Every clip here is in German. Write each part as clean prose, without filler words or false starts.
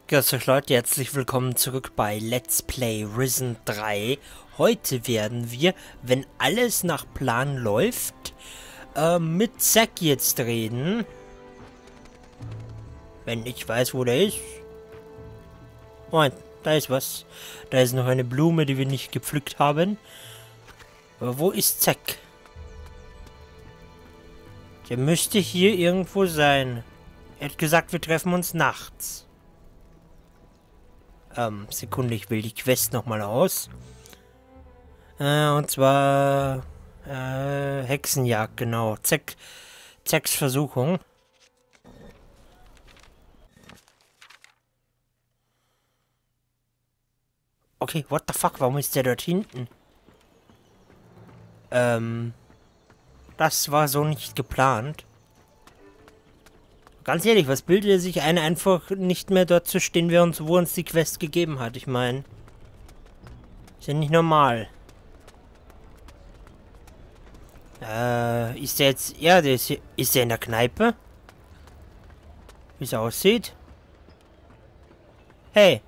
Grüß euch Leute, herzlich willkommen zurück bei Let's Play Risen 3. Heute werden wir, wenn alles nach Plan läuft, mit Zack jetzt reden. Wenn ich weiß, wo der ist. Moment, da ist was. Da ist noch eine Blume, die wir nicht gepflückt haben. Aber wo ist Zack? Der müsste hier irgendwo sein. Er hat gesagt, wir treffen uns nachts. Sekunde, ich will die Quest nochmal aus. Und zwar Hexenjagd, genau. Zacks Versuchung. Okay, what the fuck, warum ist der dort hinten? Das war so nicht geplant. Ganz ehrlich, was bildet er sich ein, einfach nicht mehr dort zu stehen, wo uns die Quest gegeben hat? Ich meine, ist ja nicht normal. Ist der jetzt... Ja, ist der in der Kneipe? Wie es aussieht? Hey!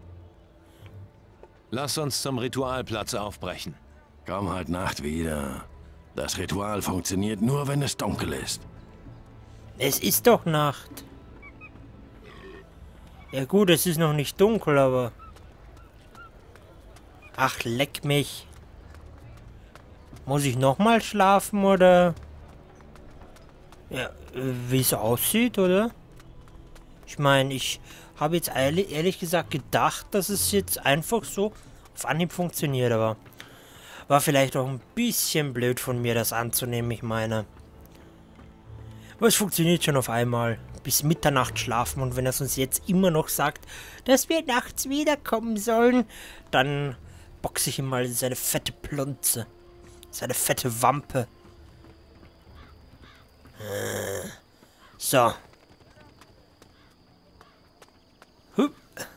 Lass uns zum Ritualplatz aufbrechen. Komm heute Nacht wieder. Das Ritual funktioniert nur, wenn es dunkel ist. Es ist doch Nacht. Ja gut, es ist noch nicht dunkel, aber... Ach, leck mich. Muss ich nochmal schlafen, oder? Ja, wie es aussieht, oder? Ich meine, ich habe jetzt ehrlich gesagt gedacht, dass es jetzt einfach so auf Anhieb funktioniert, aber... War vielleicht auch ein bisschen blöd von mir, das anzunehmen, ich meine... Aber es funktioniert schon auf einmal. Bis Mitternacht schlafen, und wenn er uns jetzt immer noch sagt, dass wir nachts wiederkommen sollen, dann boxe ich ihm mal seine fette Plunze. Seine fette Wampe. So. Hup.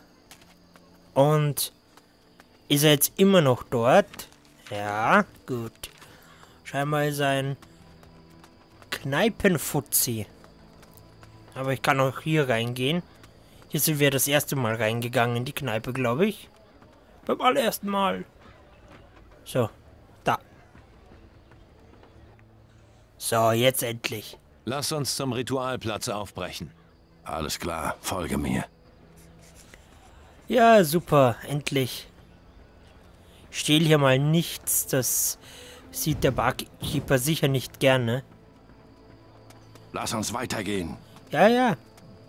Und ist er jetzt immer noch dort? Ja, gut. Scheinbar ist ein Kneipenfutzi. Aber ich kann auch hier reingehen. Hier sind wir das erste Mal reingegangen in die Kneipe, glaube ich. Beim allerersten Mal. So, da. So, jetzt endlich. Lass uns zum Ritualplatz aufbrechen. Alles klar, folge mir. Ja, super, endlich. Ich stehle hier mal nichts, das sieht der Barkeeper sicher nicht gerne. Lass uns weitergehen. Ja, ja.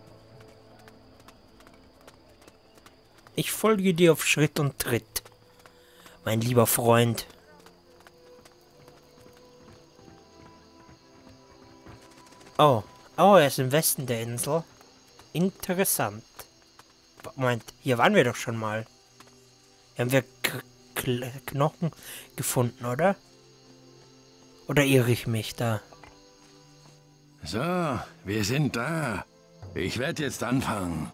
Ich folge dir auf Schritt und Tritt, mein lieber Freund. Oh, er ist im Westen der Insel. Interessant. Moment, hier waren wir doch schon mal. Hier haben wir Knochen gefunden, oder? Oder irre ich mich da? So, wir sind da. Ich werde jetzt anfangen.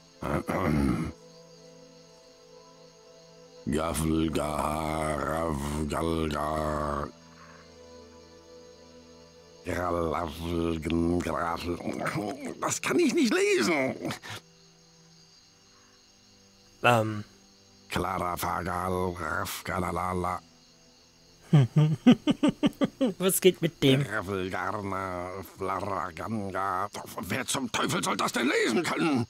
Das kann ich nicht lesen. Was geht mit dem? Wer zum Teufel soll das denn lesen können?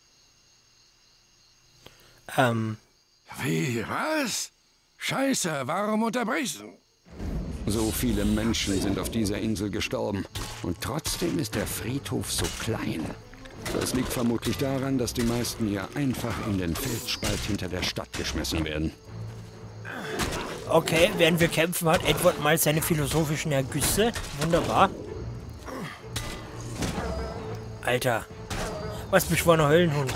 Wie, was? Scheiße, warum unterbrichst du? So viele Menschen sind auf dieser Insel gestorben. Und trotzdem ist der Friedhof so klein. Das liegt vermutlich daran, dass die meisten hier einfach in den Felsspalt hinter der Stadt geschmissen werden. Okay, während wir kämpfen, hat Edward mal seine philosophischen Ergüsse. Wunderbar. Alter. Was beschworener Höllenhund.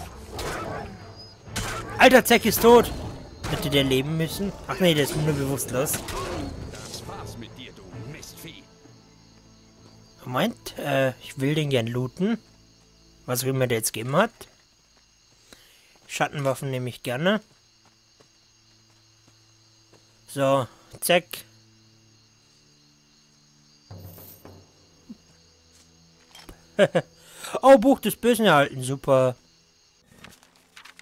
Alter, Zack ist tot. Hätte der leben müssen? Ach nee, der ist nur bewusstlos. Das war's mit dir, du Mistvieh. Moment, ich will den gern looten. Was auch immer der jetzt gegeben hat. Schattenwaffen nehme ich gerne. So, zack. Oh, Buch des Bösen erhalten, super.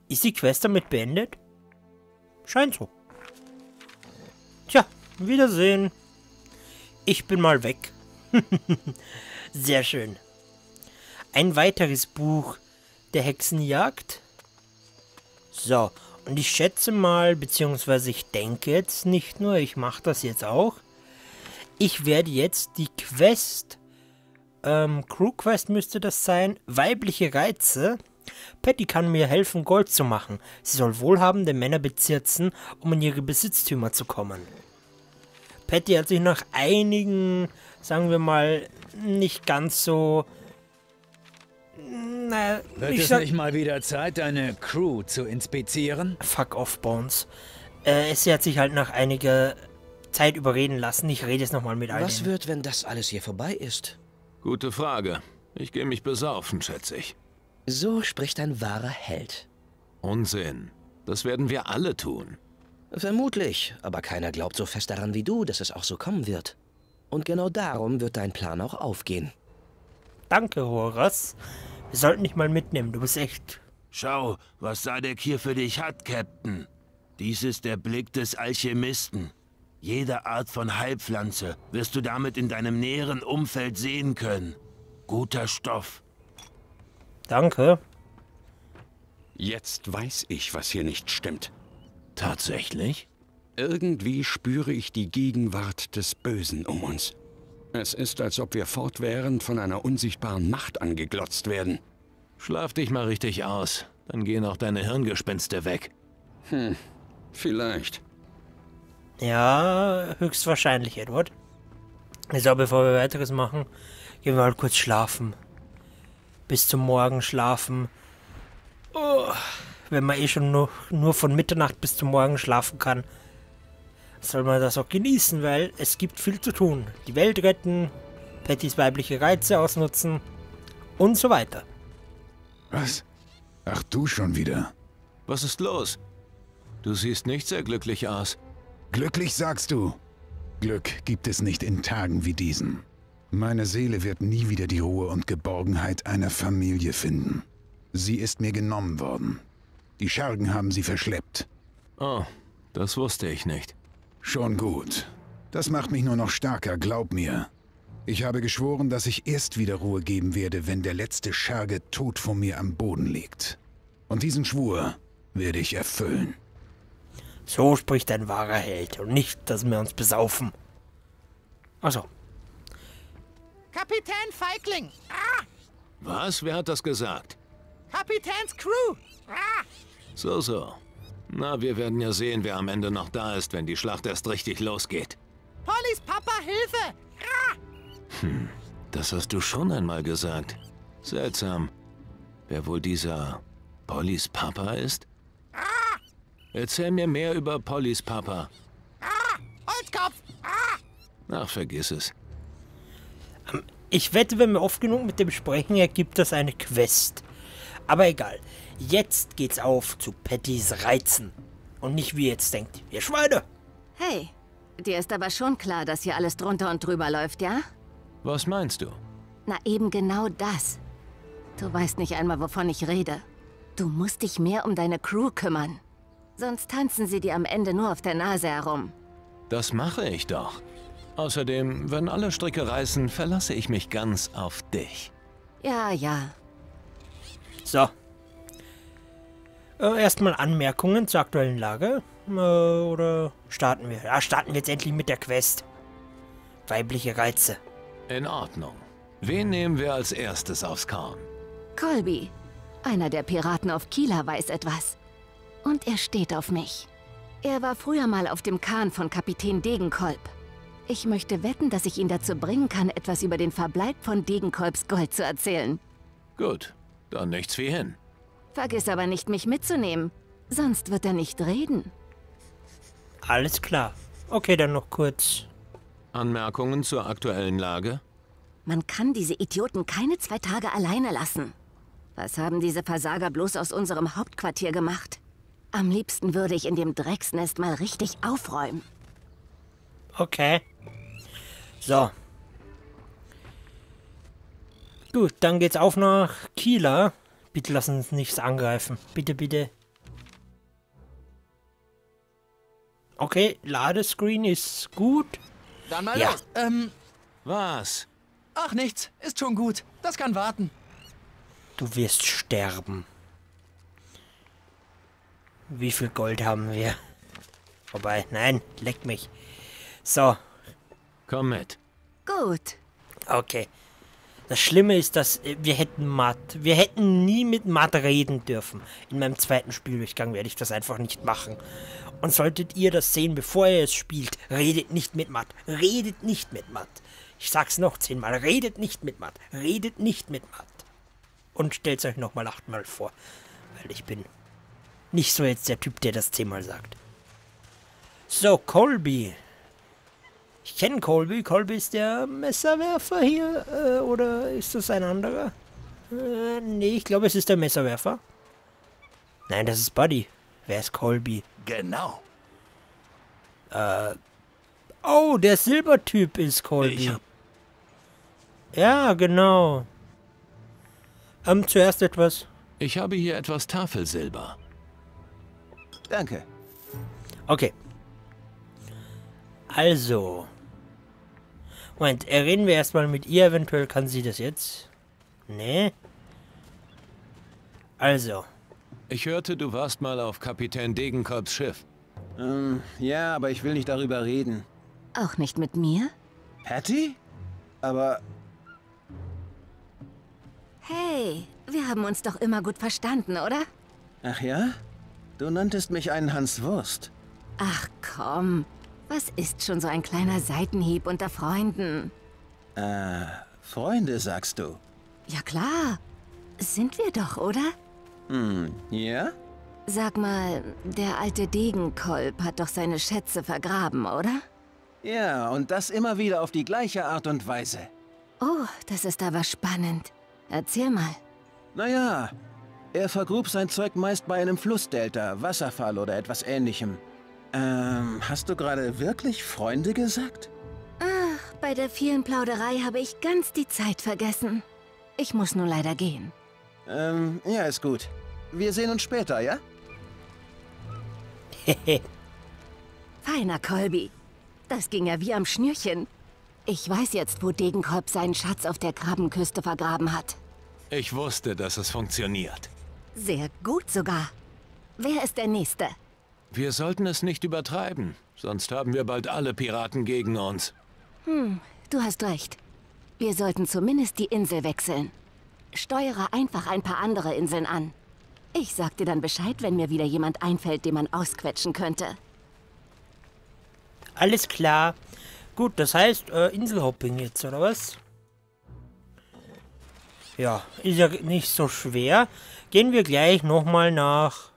Ist die Quest damit beendet? Scheint so. Tja, Wiedersehen. Ich bin mal weg. Sehr schön. Ein weiteres Buch der Hexenjagd. So, und ich schätze mal, beziehungsweise ich denke jetzt nicht nur, ich mache das jetzt auch. Ich werde jetzt die Quest, Crew Quest müsste das sein, weibliche Reize. Patty kann mir helfen, Gold zu machen. Sie soll wohlhabende Männer bezirzen, um in ihre Besitztümer zu kommen. Patty hat sich nach einigen, sagen wir mal, nicht ganz so... Naja, Wird es nicht mal wieder Zeit, deine Crew zu inspizieren? Fuck off, Bones. Sie hat sich halt nach einiger Zeit überreden lassen. Ich rede jetzt nochmal mit all Was denen. wird, wenn das alles hier vorbei ist? Gute Frage. Ich gehe mich besaufen, schätze ich. So spricht ein wahrer Held. Unsinn. Das werden wir alle tun. Vermutlich, aber keiner glaubt so fest daran wie du, dass es auch so kommen wird. Und genau darum wird dein Plan auch aufgehen. Danke, Horace. Wir sollten dich mal mitnehmen. Du bist echt... Schau, was Sadek hier für dich hat, Captain. Dies ist der Blick des Alchemisten. Jede Art von Heilpflanze wirst du damit in deinem näheren Umfeld sehen können. Guter Stoff. Danke. Jetzt weiß ich, was hier nicht stimmt. Tatsächlich? Irgendwie spüre ich die Gegenwart des Bösen um uns. Es ist, als ob wir fortwährend von einer unsichtbaren Macht angeglotzt werden. Schlaf dich mal richtig aus. Dann gehen auch deine Hirngespinste weg. Vielleicht. Ja, höchstwahrscheinlich, Edward. So, bevor wir weiteres machen, gehen wir halt kurz schlafen. Bis zum Morgen schlafen. Oh, wenn man eh schon nur von Mitternacht bis zum Morgen schlafen kann, soll man das auch genießen, weil es gibt viel zu tun. Die Welt retten, Pattys weibliche Reize ausnutzen und so weiter. Was? Ach, du schon wieder. Was ist los? Du siehst nicht sehr glücklich aus. Glücklich sagst du? Glück gibt es nicht in Tagen wie diesen. Meine Seele wird nie wieder die Ruhe und Geborgenheit einer Familie finden. Sie ist mir genommen worden. Die Schergen haben sie verschleppt. Oh, das wusste ich nicht. Schon gut. Das macht mich nur noch stärker, glaub mir. Ich habe geschworen, dass ich erst wieder Ruhe geben werde, wenn der letzte Scherge tot vor mir am Boden liegt. Und diesen Schwur werde ich erfüllen. So spricht ein wahrer Held und nicht, dass wir uns besaufen. Also. Kapitän Feigling! Ah! Was? Wer hat das gesagt? Kapitäns Crew! Ah! So. Na, wir werden ja sehen, wer am Ende noch da ist, wenn die Schlacht erst richtig losgeht. Pollys Papa, Hilfe! Ah! Das hast du schon einmal gesagt. Seltsam. Wer wohl dieser Pollys Papa ist? Erzähl mir mehr über Pollys Papa. Holzkopf! Ah! Ach, vergiss es. Ich wette, wenn wir oft genug mit dem sprechen, ergibt das eine Quest. Aber egal. Jetzt geht's auf zu Pattys Reizen. Und nicht wie ihr jetzt denkt, ihr Schweine. Hey, dir ist aber schon klar, dass hier alles drunter und drüber läuft, ja? Was meinst du? Na eben genau das. Du weißt nicht einmal, wovon ich rede. Du musst dich mehr um deine Crew kümmern. Sonst tanzen sie dir am Ende nur auf der Nase herum. Das mache ich doch. Außerdem, wenn alle Stricke reißen, verlasse ich mich ganz auf dich. Ja. So. Erstmal Anmerkungen zur aktuellen Lage. Oder starten wir? Ja, starten wir jetzt endlich mit der Quest. Weibliche Reize. In Ordnung. Wen nehmen wir als erstes aufs Korn? Colby, einer der Piraten auf Kieler, weiß etwas. Und er steht auf mich. Er war früher mal auf dem Kahn von Kapitän Degenkolb. Ich möchte wetten, dass ich ihn dazu bringen kann, etwas über den Verbleib von Degenkolbs Gold zu erzählen. Gut, dann nichts wie hin. Vergiss aber nicht, mich mitzunehmen. Sonst wird er nicht reden. Alles klar. Okay, dann noch kurz. Anmerkungen zur aktuellen Lage? Man kann diese Idioten keine 2 Tage alleine lassen. Was haben diese Versager bloß aus unserem Hauptquartier gemacht? Am liebsten würde ich in dem Drecksnest mal richtig aufräumen. Okay. So. Gut, dann geht's auf nach Kieler. Bitte lass uns nichts angreifen. Bitte, bitte. Okay, Ladescreen ist gut. Dann mal Ja. los. Was? Ach nichts, ist schon gut. Das kann warten. Du wirst sterben. Wie viel Gold haben wir? Wobei, nein, leck mich. So, Komm mit. Gut. okay. Das Schlimme ist, dass wir hätten nie mit Matt reden dürfen. In meinem zweiten Spieldurchgang werde ich das einfach nicht machen. Und solltet ihr das sehen, bevor ihr es spielt, redet nicht mit Matt. Redet nicht mit Matt. Ich sag's noch 10-mal. Redet nicht mit Matt. Redet nicht mit Matt. Und stellt's euch nochmal 8-mal vor. Weil ich bin nicht so jetzt der Typ, der das 10-mal sagt. So, Colby. Ich kenne Colby. Colby ist der Messerwerfer hier. Oder ist das ein anderer? Nee, ich glaube, es ist der Messerwerfer. Nein, das ist Buddy. Wer ist Colby? Genau. Oh, der Silbertyp ist Colby. Ja, genau. Zuerst etwas. Ich habe hier etwas Tafelsilber. Danke. Okay. Also. Moment, reden wir erstmal mit ihr. Eventuell kann sie das jetzt. Nee. Also. Ich hörte, du warst mal auf Kapitän Degenkolbs Schiff. Ja, aber ich will nicht darüber reden. Auch nicht mit mir? Patty? Aber Hey, wir haben uns doch immer gut verstanden, oder? ach ja? Du nanntest mich einen Hans Wurst. Ach komm, was ist schon so ein kleiner Seitenhieb unter Freunden? Freunde, sagst du? Ja klar, sind wir doch, oder? Ja? Sag mal, der alte Degenkolb hat doch seine Schätze vergraben, oder? Ja, und das immer wieder auf die gleiche Art und Weise. Oh, das ist aber spannend. Erzähl mal. Naja, er vergrub sein Zeug meist bei einem Flussdelta, Wasserfall oder etwas Ähnlichem. Hast du gerade wirklich Freunde gesagt? Ach, bei der vielen Plauderei habe ich ganz die Zeit vergessen. Ich muss nun leider gehen. Ja, ist gut. Wir sehen uns später, ja? Feiner Colby. Das ging ja wie am Schnürchen. Ich weiß jetzt, wo Degenkolb seinen Schatz auf der Krabbenküste vergraben hat. Ich wusste, dass es funktioniert. Sehr gut sogar. Wer ist der Nächste? Wir sollten es nicht übertreiben, sonst haben wir bald alle Piraten gegen uns. Du hast recht. Wir sollten zumindest die Insel wechseln. Steuere einfach ein paar andere Inseln an. Ich sag dir dann Bescheid, wenn mir wieder jemand einfällt, den man ausquetschen könnte. Alles klar. Gut, das heißt Inselhopping jetzt, oder was? Ja, ist ja nicht so schwer. Gehen wir gleich nochmal nach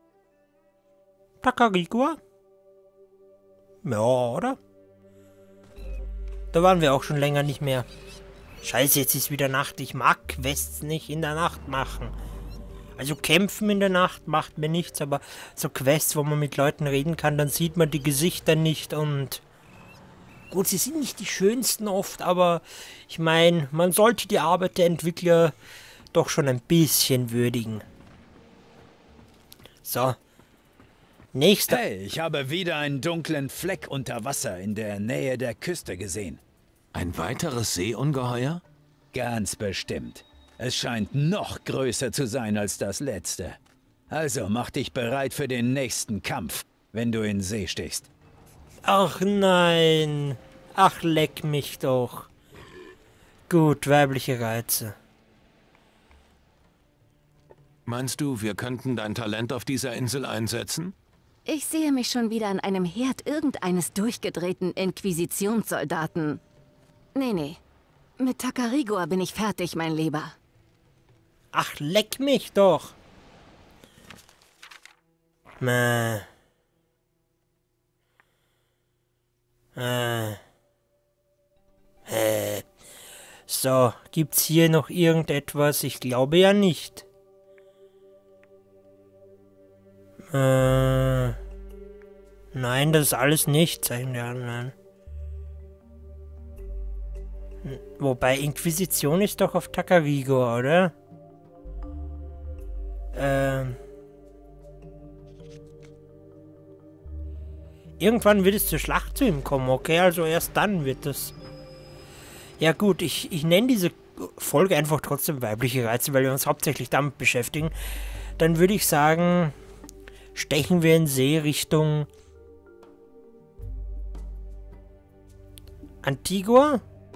Tacarigua. Ja, oder? Da waren wir auch schon länger nicht mehr. Scheiße, jetzt ist wieder Nacht. Ich mag Quests nicht in der Nacht machen. Also kämpfen in der Nacht macht mir nichts, aber so Quests, wo man mit Leuten reden kann, dann sieht man die Gesichter nicht und... Gut, sie sind nicht die schönsten oft, aber ich meine, man sollte die Arbeit der Entwickler doch schon ein bisschen würdigen. So. Nächster. Hey, ich habe wieder einen dunklen Fleck unter Wasser in der Nähe der Küste gesehen. Ein weiteres Seeungeheuer? Ganz bestimmt. Es scheint noch größer zu sein als das letzte. Also mach dich bereit für den nächsten Kampf, wenn du in See stichst. Ach nein. Ach, leck mich doch. Gut, weibliche Reize. Meinst du, wir könnten dein Talent auf dieser Insel einsetzen? Ich sehe mich schon wieder an einem Herd irgendeines durchgedrehten Inquisitionssoldaten. Nee. Mit Tacarigua bin ich fertig, mein Lieber. Ach, leck mich doch. So, gibt's hier noch irgendetwas? Ich glaube ja nicht. Nein, das ist alles nicht. Zeichen der anderen. Wobei, Inquisition ist doch auf Tacarigua, oder? irgendwann wird es zur Schlacht zu ihm kommen, okay? Also erst dann wird das... Ja gut, ich nenne diese Folge einfach trotzdem weibliche Reize, weil wir uns hauptsächlich damit beschäftigen. Dann würde ich sagen, stechen wir in See Richtung Antigua?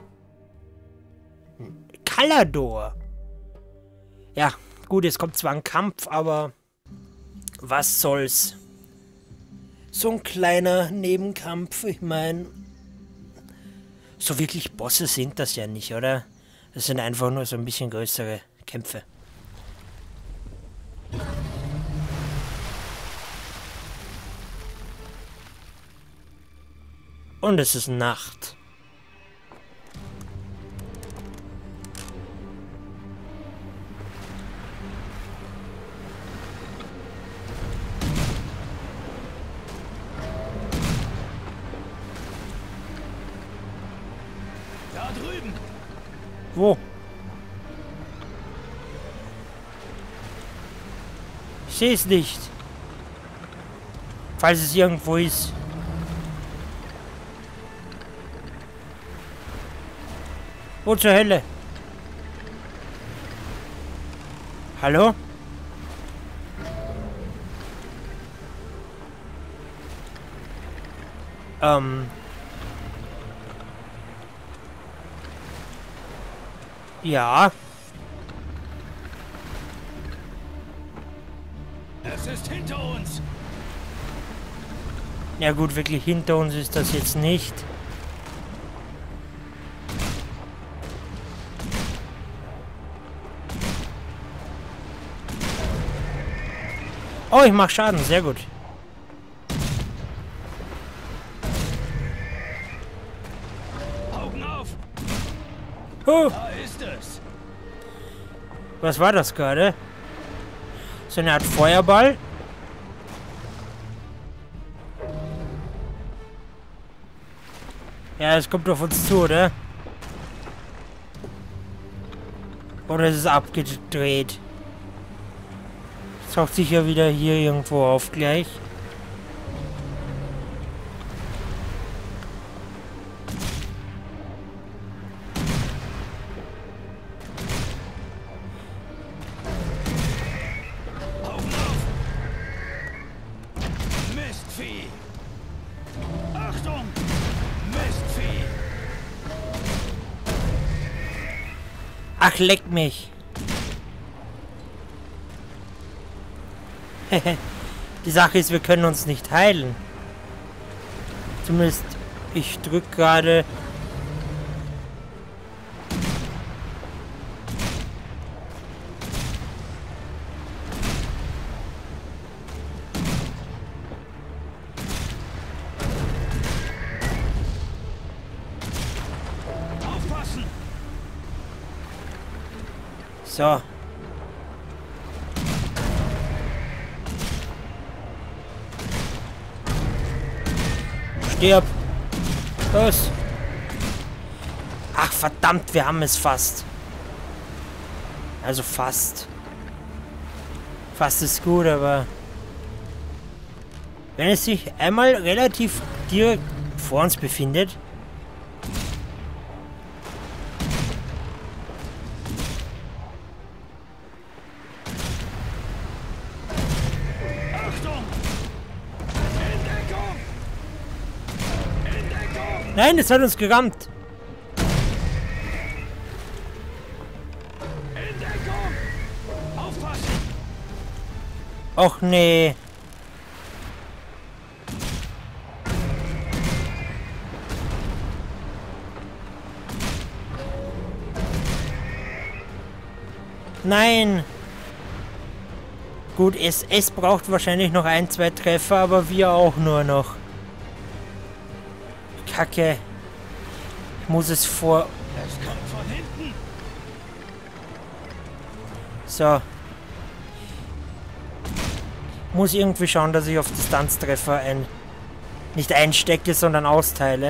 Calador. Ja, gut, es kommt zwar ein Kampf, aber was soll's? So ein kleiner Nebenkampf, ich meine, so wirklich Bosse sind das ja nicht, oder? Das sind einfach nur so ein bisschen größere Kämpfe. Und es ist Nacht. Da drüben. Wo? Ich sehe es nicht. Falls es irgendwo ist. Wo zur Hölle? Hallo? Ja. Es ist hinter uns. Ja gut, wirklich hinter uns ist das jetzt nicht. Oh, ich mach Schaden, sehr gut. Augen auf. Oh, Da ist es. was war das gerade? So eine Art Feuerball? Ja, es kommt auf uns zu, oder? Oder ist es abgedreht? Taucht sicher wieder hier irgendwo auf gleich. Augen auf. Mistvieh. Achtung. Mistvieh. Ach, leck mich. Die Sache ist, wir können uns nicht heilen. Zumindest, ich drücke gerade... Aufpassen. So. Stirb. Los. Ach, verdammt, wir haben es fast. Also fast. Fast ist gut, aber... Wenn es sich einmal relativ direkt vor uns befindet... Achtung. In Deckung. In Deckung. Nein, es hat uns gerammt. In Deckung. Aufpassen. Och nee. Nein. Gut, es braucht wahrscheinlich noch 1, 2 Treffer, aber wir auch nur noch. Kacke. Ich muss es vor... Es kommt von hinten. So. Muss irgendwie schauen, dass ich auf Distanztreffer nicht einstecke, sondern austeile.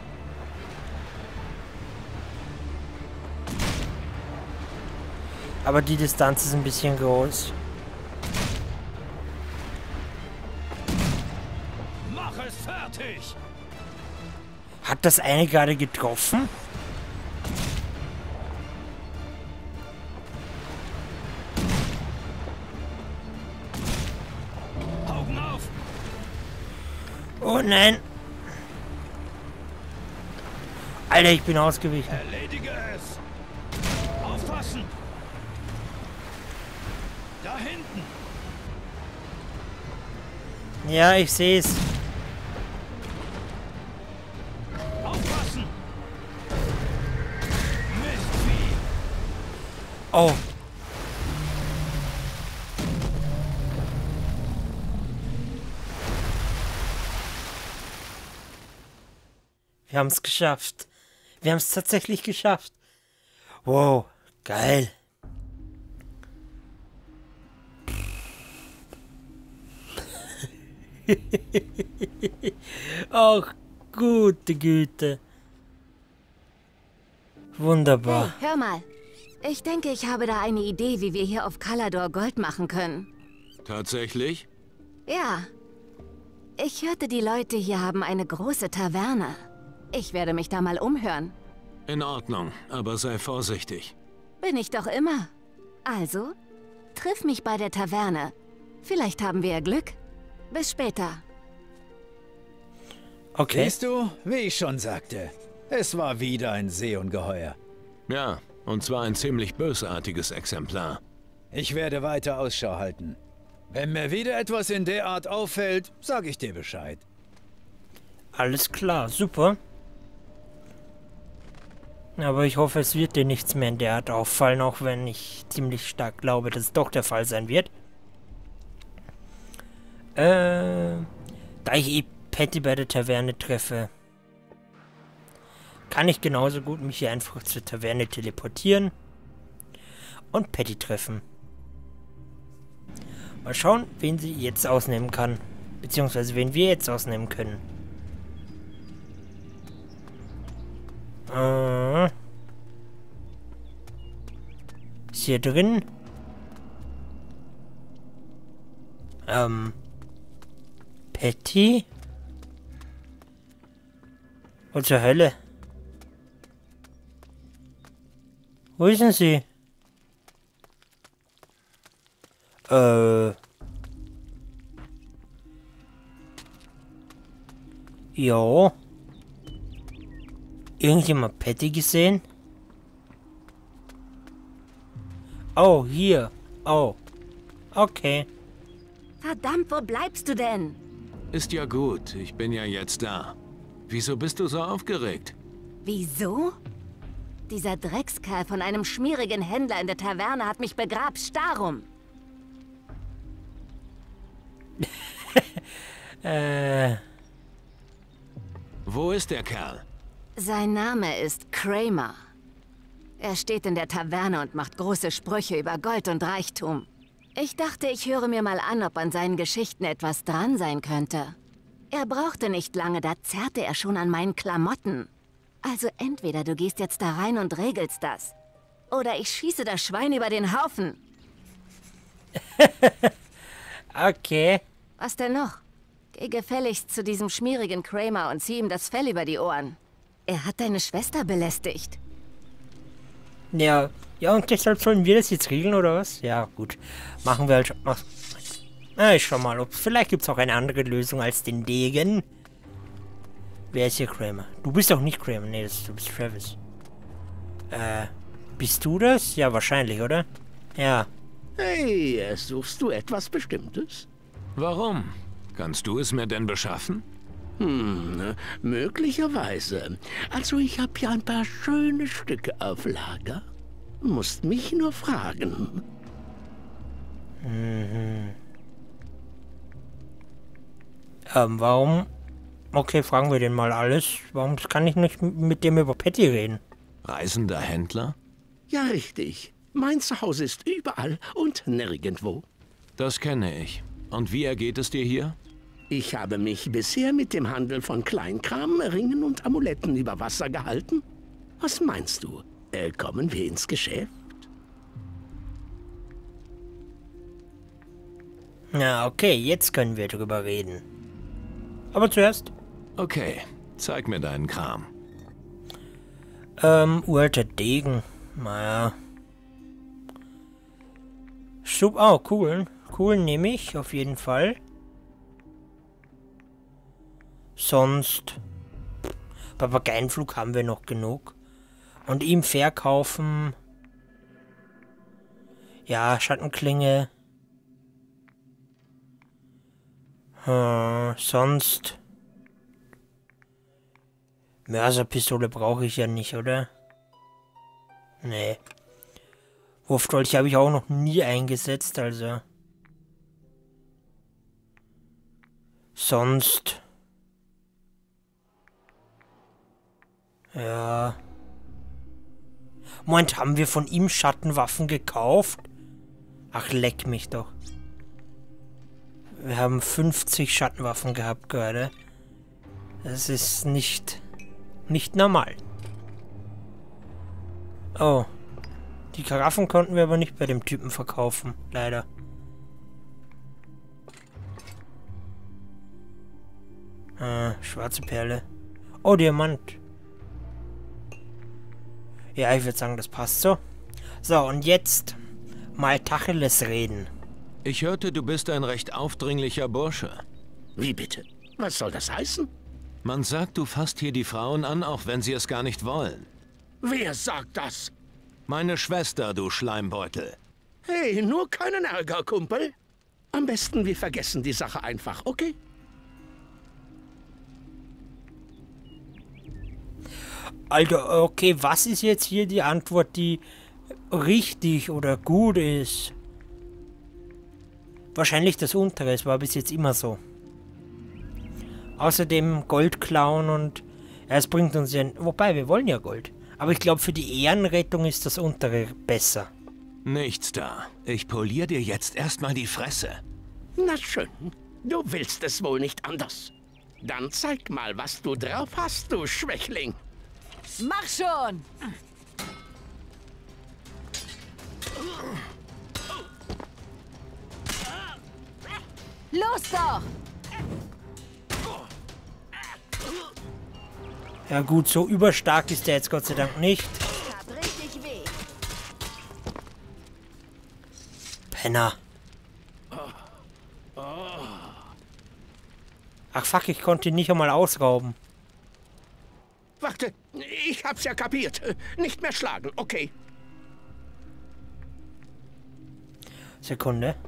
Aber die Distanz ist ein bisschen groß. Mach Mach es fertig! Hat das eine gerade getroffen? Augen auf! Oh nein! Alter, ich bin ausgewichen. Erledige es! Aufpassen! Da hinten! Ja, ich sehe es. Aufpassen! Mistvieh! Oh. Wir haben es geschafft. Wir haben es tatsächlich geschafft. Wow, geil. Ach, gute Güte. Wunderbar. Hey, hör mal. Ich denke, ich habe da eine Idee, wie wir hier auf Calador Gold machen können. Tatsächlich? Ja. Ich hörte, die Leute hier haben eine große Taverne. Ich werde mich da mal umhören. In Ordnung, aber sei vorsichtig. Bin ich doch immer. Also, triff mich bei der Taverne. Vielleicht haben wir ja Glück. Bis später. Okay. Siehst du, wie ich schon sagte, es war wieder ein Seeungeheuer. Ja, und zwar ein ziemlich bösartiges Exemplar. Ich werde weiter Ausschau halten. Wenn mir wieder etwas in der Art auffällt, sage ich dir Bescheid. Alles klar, super. Aber ich hoffe, es wird dir nichts mehr in der Art auffallen, auch wenn ich ziemlich stark glaube, dass es doch der Fall sein wird. Da ich Patty bei der Taverne treffe, kann ich genauso gut mich hier einfach zur Taverne teleportieren und Patty treffen. Mal schauen, wen sie jetzt ausnehmen kann. Beziehungsweise wen wir jetzt ausnehmen können. Ist hier drin? Patty? Was zur Hölle? Wo ist denn sie? Jo. Irgendjemand Patty gesehen? Oh, hier. Oh. Okay. Verdammt, wo bleibst du denn? Ist ja gut, ich bin ja jetzt da. Wieso bist du so aufgeregt? Wieso? Dieser Dreckskerl von einem schmierigen Händler in der Taverne hat mich begrapscht, darum. Wo ist der Kerl? Sein Name ist Kramer. Er steht in der Taverne und macht große Sprüche über Gold und Reichtum. Ich dachte, ich höre mir mal an, ob an seinen Geschichten etwas dran sein könnte. Er brauchte nicht lange, da zerrte er schon an meinen Klamotten. Also entweder du gehst jetzt da rein und regelst das. Oder ich schieße das Schwein über den Haufen. Okay. Was denn noch? Geh gefälligst zu diesem schmierigen Kramer und zieh ihm das Fell über die Ohren. Er hat deine Schwester belästigt. Ja, und deshalb sollen wir das jetzt regeln, oder was? Ja, gut. Machen wir halt. Ich schau mal, vielleicht gibt es auch eine andere Lösung als den Degen. Wer ist hier Kramer? Du bist doch nicht Kramer. Nee, du bist Travis. Bist du das? Ja, wahrscheinlich, oder? Ja. Hey, suchst du etwas Bestimmtes? Warum? Kannst du es mir denn beschaffen? Möglicherweise. Also ich habe hier ein paar schöne Stücke auf Lager. Musst mich nur fragen. Warum? Okay, fragen wir den mal alles. Warum kann ich nicht mit dem über Patty reden? Reisender Händler? Ja, richtig. Mein Zuhause ist überall und nirgendwo. Das kenne ich. Und wie ergeht es dir hier? Ich habe mich bisher mit dem Handel von Kleinkram, Ringen und Amuletten über Wasser gehalten. Was meinst du? Kommen wir ins Geschäft? Na, okay, jetzt können wir drüber reden. Aber zuerst. Okay, zeig mir deinen Kram. Uralter Degen. Naja. Oh, cool. Cool nehme ich, auf jeden Fall. Sonst... Papageienflug haben wir noch genug. Und ihm verkaufen... Ja, Schattenklinge. Sonst... Mörserpistole brauche ich ja nicht, oder? Nee. Wurfdolch habe ich auch noch nie eingesetzt, also... Sonst... Ja... Moment, haben wir von ihm Schattenwaffen gekauft? Ach, leck mich doch. Wir haben 50 Schattenwaffen gehabt gerade. Das ist nicht normal. Oh. Die Karaffen konnten wir aber nicht bei dem Typen verkaufen, leider. Schwarze Perle. Oh, Diamant. Ja, ich würde sagen, das passt so. So, und jetzt mal Tacheles reden. Ich hörte, du bist ein recht aufdringlicher Bursche. Wie bitte? Was soll das heißen? Man sagt, du fasst hier die Frauen an, auch wenn sie es gar nicht wollen. Wer sagt das? Meine Schwester, du Schleimbeutel. Hey, nur keinen Ärger, Kumpel. Am besten, wir vergessen die Sache einfach, okay? Alter, okay, was ist jetzt hier die Antwort, die richtig oder gut ist? Wahrscheinlich das untere, es war bis jetzt immer so. Außerdem Gold klauen und... Ja, es bringt uns ja... Wobei, wir wollen ja Gold. Aber ich glaube, für die Ehrenrettung ist das untere besser. Nichts da. Ich poliere dir jetzt erstmal die Fresse. Na schön. Du willst es wohl nicht anders. Dann zeig mal, was du drauf hast, du Schwächling. Mach schon! Los doch! Ja gut, so überstark ist der jetzt Gott sei Dank nicht. Tat richtig weh. Penner. Ach fuck, ich konnte ihn nicht einmal ausrauben. Warte, ich hab's ja kapiert. Nicht mehr schlagen, okay. Sekunde.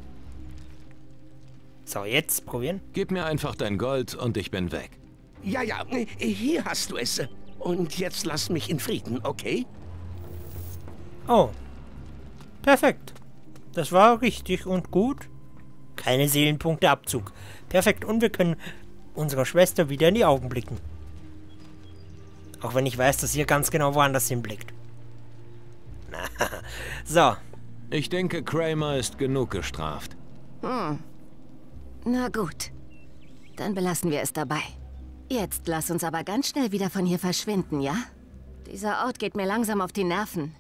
So, jetzt probieren. Gib mir einfach dein Gold und ich bin weg. Ja, hier hast du es. Und jetzt lass mich in Frieden, okay? Oh. Perfekt. Das war richtig und gut. Keine Seelenpunkte Abzug. Perfekt. Und wir können unserer Schwester wieder in die Augen blicken. Auch wenn ich weiß, dass ihr ganz genau woanders hinblickt. So. Ich denke, Kramer ist genug gestraft. Na gut. Dann belassen wir es dabei. Jetzt lass uns aber ganz schnell wieder von hier verschwinden, ja? Dieser Ort geht mir langsam auf die Nerven.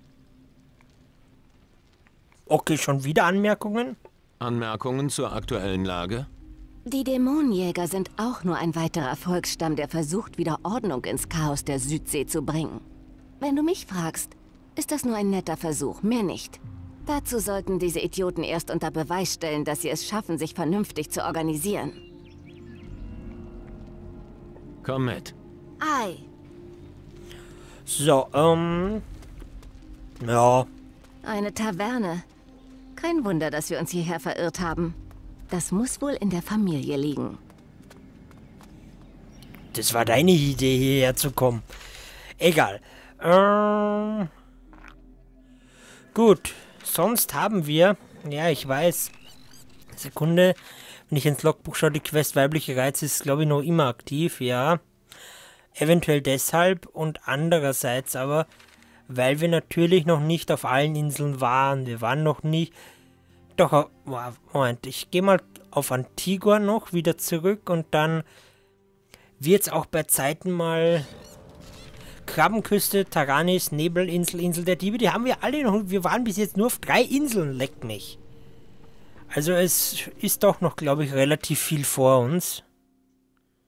Okay, schon wieder Anmerkungen? Anmerkungen zur aktuellen Lage? Die Dämonenjäger sind auch nur ein weiterer Volksstamm, der versucht, wieder Ordnung ins Chaos der Südsee zu bringen. Wenn du mich fragst, ist das nur ein netter Versuch, mehr nicht. Dazu sollten diese Idioten erst unter Beweis stellen, dass sie es schaffen, sich vernünftig zu organisieren. Komm mit. Ei. So, ja. Eine Taverne. Kein Wunder, dass wir uns hierher verirrt haben. Das muss wohl in der Familie liegen. Das war deine Idee, hierher zu kommen. Egal. Gut. Sonst haben wir... Ja, ich weiß. Sekunde. Wenn ich ins Logbuch schaue, die Quest weibliche Reiz ist, glaube ich, noch immer aktiv, ja. Eventuell deshalb und andererseits aber, weil wir natürlich noch nicht auf allen Inseln waren. Wir waren noch nicht... Doch, Moment, ich gehe mal auf Antigua noch wieder zurück und dann wird es auch bei Zeiten mal Krabbenküste, Taranis, Nebelinsel, Insel der Diebe, die haben wir alle noch, wir waren bis jetzt nur auf 3 Inseln, leck mich. Also es ist doch noch, glaube ich, relativ viel vor uns.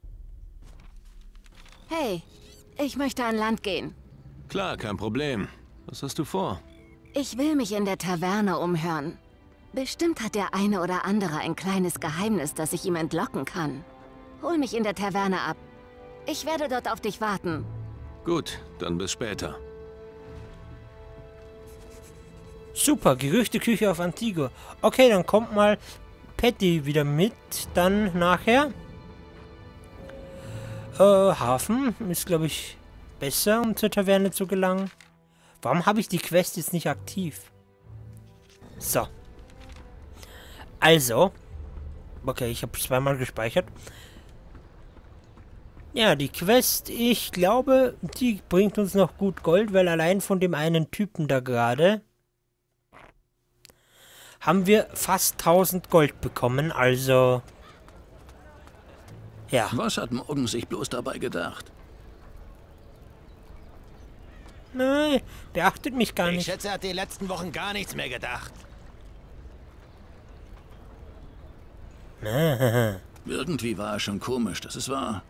Hey, ich möchte an Land gehen. Klar, kein Problem. Was hast du vor? Ich will mich in der Taverne umhören. Bestimmt hat der eine oder andere ein kleines Geheimnis, das ich ihm entlocken kann. Hol mich in der Taverne ab. Ich werde dort auf dich warten. Gut, dann bis später. Super, Gerüchteküche auf Antigua. Okay, dann kommt mal Patty wieder mit, dann nachher. Hafen ist, glaube ich, besser, um zur Taverne zu gelangen. Warum habe ich die Quest jetzt nicht aktiv? So. Also. Okay, ich habe zweimal gespeichert. Ja, die Quest, ich glaube, die bringt uns noch gut Gold, weil allein von dem einen Typen da gerade haben wir fast 1000 Gold bekommen, also... Ja. Was hat Morgan sich bloß dabei gedacht? Nein, beachtet mich gar nicht. Ich schätze, er hat die letzten Wochen gar nichts mehr gedacht. Irgendwie war er schon komisch, das ist wahr.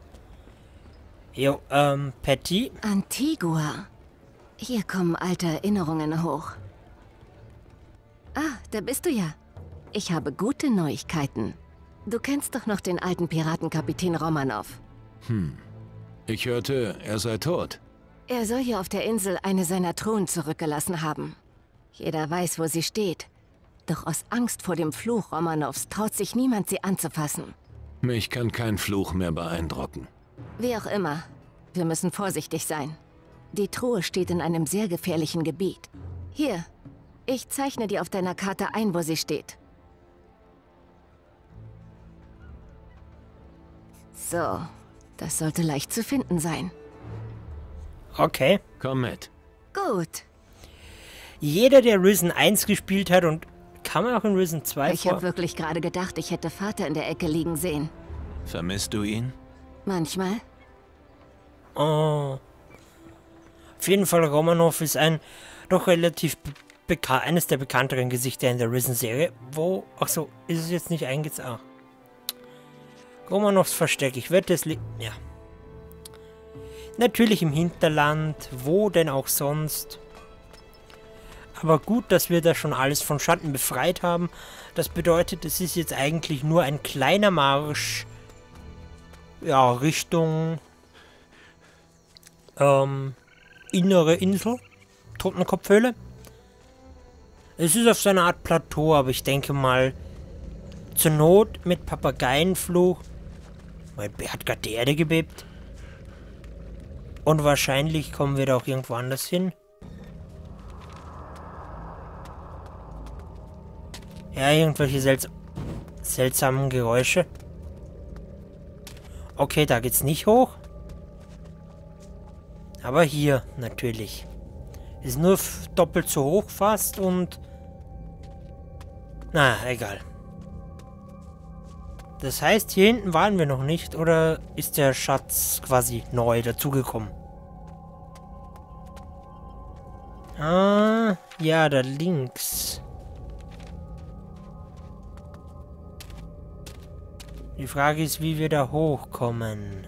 Jo, Patty? Antigua. Hier kommen alte Erinnerungen hoch. Ah, da bist du ja. Ich habe gute Neuigkeiten. Du kennst doch noch den alten Piratenkapitän Romanov. Ich hörte, er sei tot. Er soll hier auf der Insel eine seiner Truhen zurückgelassen haben. Jeder weiß, wo sie steht. Doch aus Angst vor dem Fluch Romanovs traut sich niemand, sie anzufassen. Mich kann kein Fluch mehr beeindrucken. Wie auch immer, wir müssen vorsichtig sein. Die Truhe steht in einem sehr gefährlichen Gebiet. Hier, ich zeichne dir auf deiner Karte ein, wo sie steht. So, das sollte leicht zu finden sein. Okay. Komm mit. Gut. Jeder, der Risen 1 gespielt hat und kann man auch in Risen 2 Ich habe wirklich gerade gedacht, ich hätte Vater in der Ecke liegen sehen. Vermisst du ihn? Manchmal. Oh. Auf jeden Fall, Romanov ist ein doch relativ eines der bekannteren Gesichter in der Risen-Serie. Wo... Achso, ist es jetzt nicht eingezogen? Romanovs Versteck, ich werde es... Ja. Natürlich im Hinterland, wo denn auch sonst. Aber gut, dass wir da schon alles von Schatten befreit haben. Das bedeutet, es ist jetzt eigentlich nur ein kleiner Marsch. Ja, Richtung... innere Insel. Totenkopfhöhle. Es ist auf so einer Art Plateau, aber ich denke mal... Zur Not mit Papageienfluch... Hat gerade die Erde gebebt. Und wahrscheinlich kommen wir da auch irgendwo anders hin. Ja, irgendwelche seltsamen Geräusche. Okay, da geht's nicht hoch. Aber hier, natürlich. Ist nur doppelt so hoch fast und... Na, egal. Das heißt, hier hinten waren wir noch nicht, oder ist der Schatz quasi neu dazugekommen? Ah, ja, da links. Die Frage ist, wie wir da hochkommen.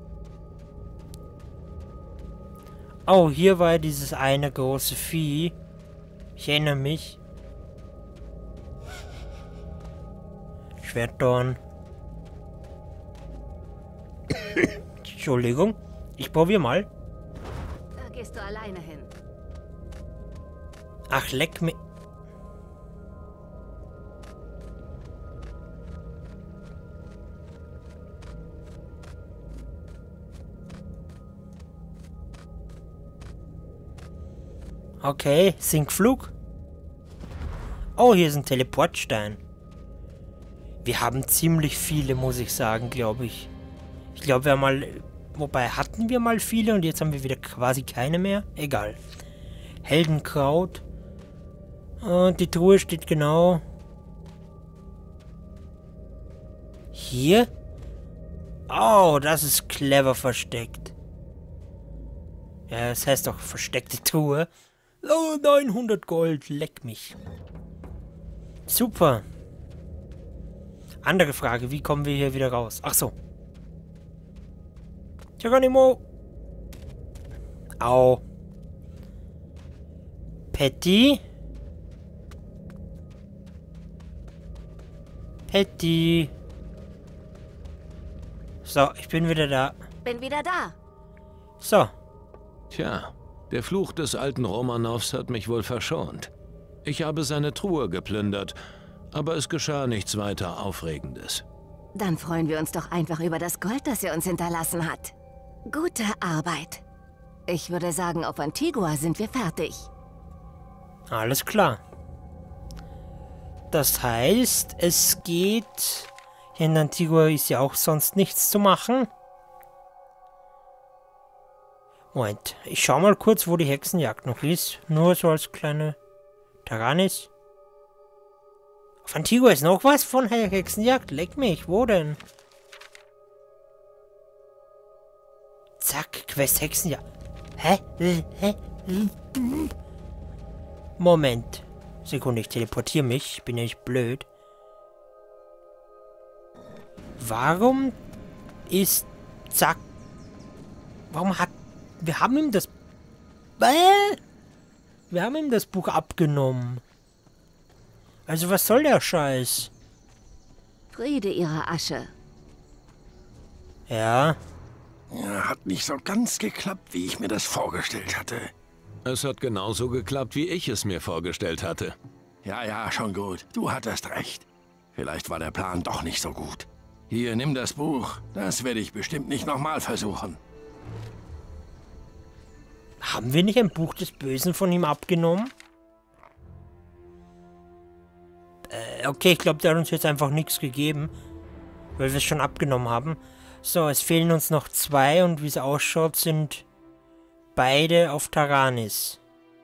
Oh, hier war dieses eine große Vieh. Ich erinnere mich. Schwertdorn. Entschuldigung. Ich probiere mal. Da gehst du alleine hin. Ach, leck mich. Okay, Sinkflug. Oh, hier ist ein Teleportstein. Wir haben ziemlich viele, muss ich sagen, glaube ich. Ich glaube, wir haben mal... Wobei, hatten wir mal viele und jetzt haben wir wieder quasi keine mehr? Egal. Heldenkraut. Und die Truhe steht genau... Hier? Oh, das ist clever versteckt. Ja, das heißt doch versteckte Truhe. Oh, 900 Gold, leck mich. Super. Andere Frage, wie kommen wir hier wieder raus? Ach so. Geronimo. Au. Patty. Patty. So, ich bin wieder da. Bin wieder da. So. Tja, der Fluch des alten Romanows hat mich wohl verschont. Ich habe seine Truhe geplündert, aber es geschah nichts weiter Aufregendes. Dann freuen wir uns doch einfach über das Gold, das er uns hinterlassen hat. Gute Arbeit. Ich würde sagen, auf Antigua sind wir fertig. Alles klar. Das heißt, es geht... Hier in Antigua ist ja auch sonst nichts zu machen. Moment, ich schau mal kurz, wo die Hexenjagd noch ist. Nur so als kleine Taranis. Auf Antigua ist noch was von der Hexenjagd? Leck mich, wo denn? Zack, Quest Hexenjagd. Hä? Moment. Sekunde, ich teleportiere mich. Ich bin ja nicht blöd. Warum ist... Zack. Warum hat... Wir haben ihm das... Wir haben ihm das Buch abgenommen. Also was soll der Scheiß? Friede ihrer Asche. Ja. Ja, hat nicht so ganz geklappt, wie ich mir das vorgestellt hatte. Es hat genauso geklappt, wie ich es mir vorgestellt hatte. Ja, schon gut. Du hattest recht. Vielleicht war der Plan doch nicht so gut. Hier, nimm das Buch. Das werde ich bestimmt nicht nochmal versuchen. Haben wir nicht ein Buch des Bösen von ihm abgenommen? Okay, ich glaube, der hat uns jetzt einfach nichts gegeben. Weil wir es schon abgenommen haben. So, es fehlen uns noch 2 und wie es ausschaut, sind beide auf Taranis.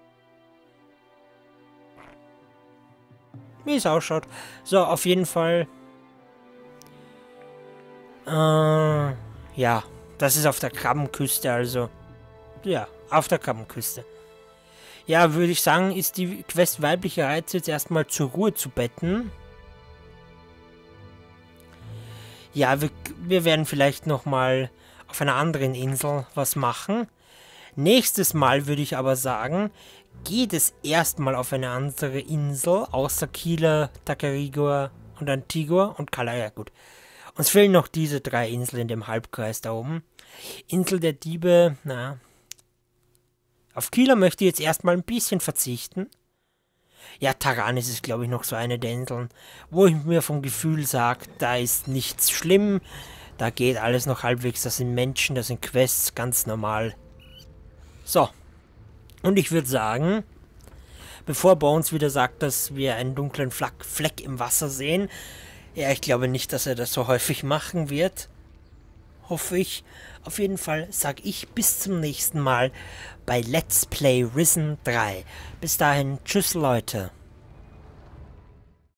Wie es ausschaut. So, auf jeden Fall. Ja, das ist auf der Krabbenküste, also. Ja, auf der Krabbenküste. Ja, würde ich sagen, ist die Quest weibliche Reize jetzt erstmal zur Ruhe zu betten. Ja, wir werden vielleicht nochmal auf einer anderen Insel was machen. Nächstes Mal würde ich aber sagen, geht es erstmal auf eine andere Insel, außer Kila, Tacarigua und Antigua und Cala. Ja gut. Uns fehlen noch diese 3 Inseln in dem Halbkreis da oben. Insel der Diebe, na. Auf Kila möchte ich jetzt erstmal ein bisschen verzichten. Ja, Taranis ist, glaube ich, noch so eine der Inseln, wo ich mir vom Gefühl sage, da ist nichts schlimm. Da geht alles noch halbwegs. Das sind Menschen, das sind Quests, ganz normal. So. Und ich würde sagen, bevor Bones wieder sagt, dass wir einen dunklen Fleck im Wasser sehen. Ja, ich glaube nicht, dass er das so häufig machen wird. Hoffe ich. Auf jeden Fall sage ich bis zum nächsten Mal bei Let's Play Risen 3. Bis dahin, tschüss Leute.